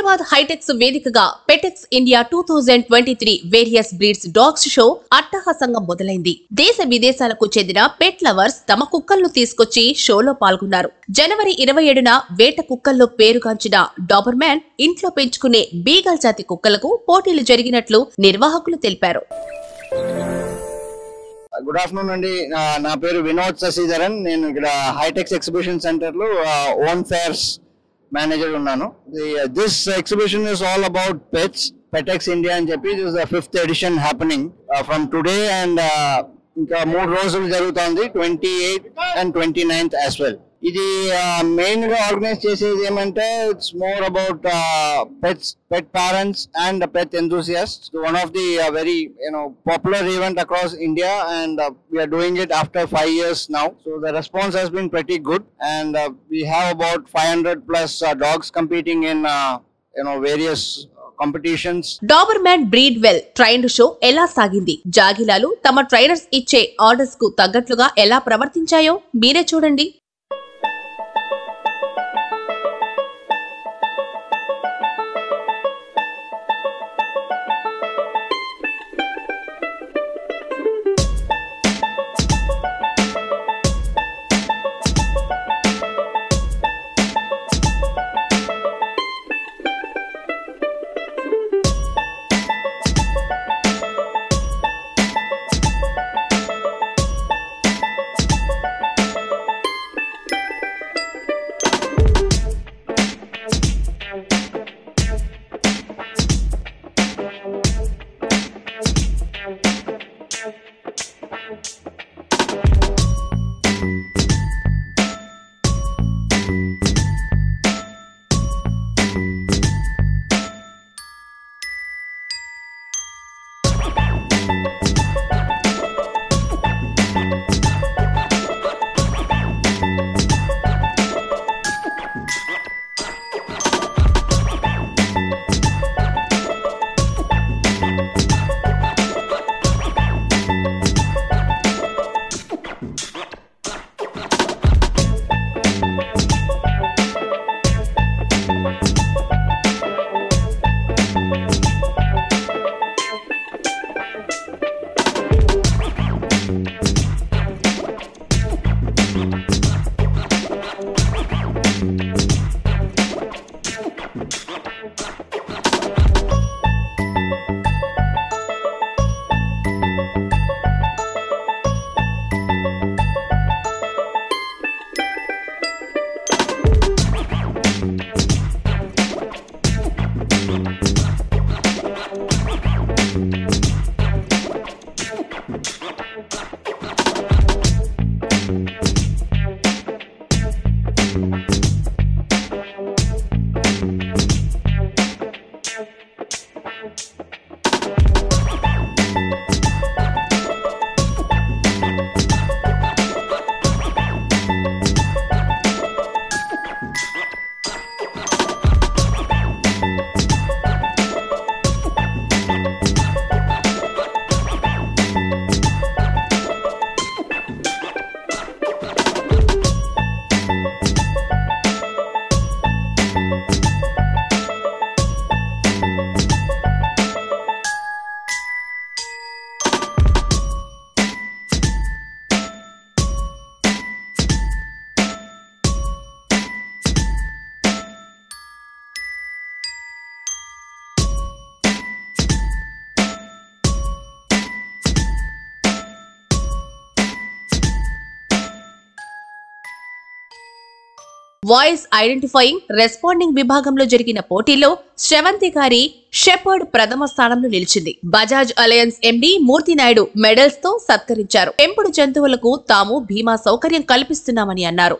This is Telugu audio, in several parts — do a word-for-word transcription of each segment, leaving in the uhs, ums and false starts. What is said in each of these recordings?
Hyderabad Hitex వేదికగా PETEX India twenty twenty-three various breeds dogs show అట్టహాసంగా మొదలైంది. దేశ విదేశాలకు చెందిన పెట్ లవర్స్ తమ కుక్కలను తీసుకొచ్చి షోలో పాల్గొన్నారు. జనవరి ఇరవై ఏడున వేట కుక్కల్లో పేరుగాంచిన డాబర్మ్యాన్ ఇంట్లో పెంచుకునే బీగల్ జాతి కుక్కలకు పోటీలు జరిగినట్లు నిర్వాహకులు తెలిపారు. గుడ్ ఆఫ్టర్నూన్ అండి. నా పేరు వినోద్ శశిధరన్. నేను ఇక్కడ హైటెక్స్ ఎగ్జిబిషన్ సెంటర్ లో ఓన్ ఫేర్స్ మేనేజర్ ఉన్నాను. This exhibition is all about pets. PETEX India అని చెప్పి this the fifth edition happening from today and ఇంకా మూడు రోజులు జరుగుతుంది, twenty eighth and twenty ninth as well. ఇది మెయిన్ గా ఆర్గనైజ్ చేసేది ఏమంటే it's more about pets, pet parents and pet enthusiasts. One of the very you know popular event across India, and uh, we are doing it after five years now. So the response has been pretty good, and uh, we have about five hundred plus uh, dogs competing in uh, you know various competitions. Doberman breed well trained show ఎలా సాగింది, జాగిలాలు తమ ట్రైనర్స్ ఇచ్చే ఆర్డర్స్ కు తగ్గట్లుగా ఎలా ప్రవర్తించాయో మీరే చూడండి. వాయిస్ ఐడెంటిఫైయింగ్ రెస్పాండింగ్ విభాగంలో జరిగిన పోటీలో శ్రవంతి గారి షెపర్డ్ ప్రథమ స్థానంలో నిలిచింది. Bajaj Allianz MD Murthy Naidu medals తో సత్కరించారు. పెంపుడు జంతువులకు తాము బీమా సౌకర్యం కల్పిస్తున్నామని అన్నారు.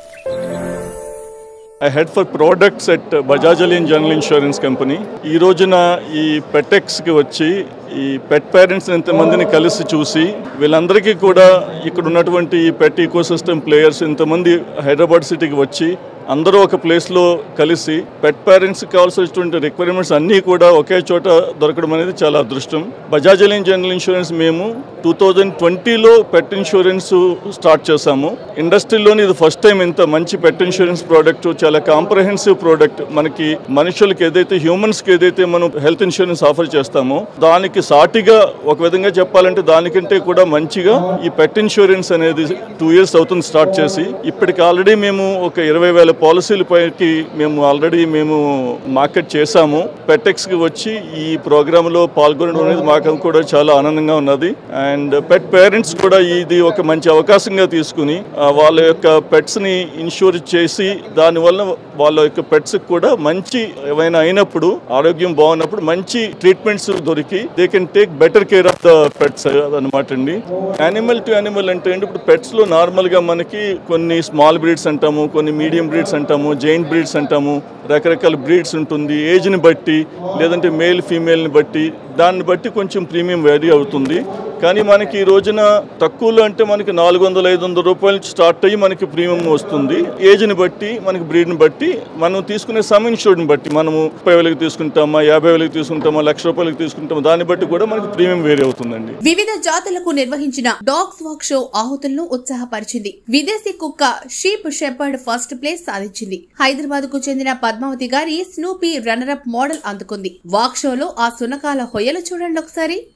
I head for products at Bajaj Allianz General Insurance Company. ఈ రోజున ఈ పెటెక్స్ కి వచ్చి ఈ పెట్ పేరెంట్స్ ఎంతమందిని కలిసి చూసి వీళ్ళందరికీ కూడా ఇక్కడ ఉన్నటువంటి ఈ పెట్ ఈకోసిస్టమ్ ప్లేయర్స్ ఇంతమంది హైదరాబాద్ సిటీకి వచ్చి అందరూ ఒక ప్లేస్లో కలిసి పెట్ పేరెంట్స్కి కావాల్సినటువంటి రిక్వైర్మెంట్స్ అన్నీ కూడా ఒకే చోట దొరకడం అనేది చాలా అదృష్టం. బజాజ్ అలయన్స్ జనరల్ ఇన్సూరెన్స్ మేము టూ థౌజండ్ ట్వంటీలో పెట్ ఇన్సూరెన్స్ స్టార్ట్ చేశాము. ఇండస్ట్రీలోని ఇది ఫస్ట్ టైం ఇంత మంచి పెట్ ఇన్సూరెన్స్ ప్రోడక్ట్, చాలా కాంప్రహెన్సివ్ ప్రోడక్ట్. మనకి మనుషులకి ఏదైతే హ్యూమన్స్కి ఏదైతే మనం హెల్త్ ఇన్సూరెన్స్ ఆఫర్ చేస్తామో దానికి సాటిగా ఒక విధంగా చెప్పాలంటే దానికంటే కూడా మంచిగా ఈ పెట్ ఇన్సూరెన్స్ అనేది టూ ఇయర్స్ అవుతుంది స్టార్ట్ చేసి. ఇప్పటికి ఆల్రెడీ మేము ఒక ఇరవై వేల పాలసీల పైకి మేము ఆల్రెడీ మేము మార్కెట్ చేశాము. పెటెక్స్కి వచ్చి ఈ ప్రోగ్రాంలో పాల్గొనడం అనేది మాకు కూడా చాలా ఆనందంగా ఉన్నది. అండ్ పెట్ పేరెంట్స్ కూడా ఇది ఒక మంచి అవకాశంగా తీసుకుని వాళ్ళ యొక్క పెట్స్ని ఇన్సూర్ చేసి దానివల్ల వాళ్ళ యొక్క పెట్స్ కూడా మంచి ఏమైనా అయినప్పుడు ఆరోగ్యం బాగున్నప్పుడు మంచి ట్రీట్మెంట్స్ దొరికి they can take better care of the pets అనమాట అండి. యానిమల్ టు యానిమల్ అంటే ఇప్పుడు పెట్స్ లో నార్మల్ గా మనకి కొన్ని స్మాల్ బ్రీడ్స్ అంటాము, కొన్ని మీడియం బ్రీడ్స్ అంటాము, జైంట్ బ్రీడ్స్ అంటాము, రకరకాల బ్రీడ్స్ ఉంటుంది. ఏజ్ని బట్టి లేదంటే మేల్ ఫీమేల్ని బట్టి దాన్ని బట్టి కొంచెం ప్రీమియం వేరీ అవుతుంది. కానీ మనకి ఈ రోజున తక్కువలో అంటే మనకి నాలుగు వందల ఐదు వందల రూపాయల నుంచి స్టార్ట్ అయ్యి మనకి ప్రీమియం వస్తుంది. ఏజ్ని బట్టి మనకి బ్రీడ్ని బట్టి మనం తీసుకునే సమ్ ఇన్సూర్డ్ని బట్టి మనము ముప్పై వేలకు తీసుకుంటామా, యాభై వేలకు తీసుకుంటామా, లక్ష రూపాయలకు తీసుకుంటామా, దాన్ని బట్టి కూడా మనకి ప్రీమియం వేరీ అవుతుందండి. వివిధ జాతులకు నిర్వహించిన డాగ్స్ వాక్ షో ఆహుతులను ఉత్సాహపరిచింది. విదేశీ కుక్క షీప్ షెపర్డ్ ఫస్ట్ ప్లేస్ సాధించింది. హైదరాబాద్ కు చెందిన పద్మావతి గారి స్నూపీ రన్నర్ అప్ మోడల్ అందుకుంది. వాక్ షోలో ఆ సునకాల హొయ్యలు చూడండి ఒకసారి.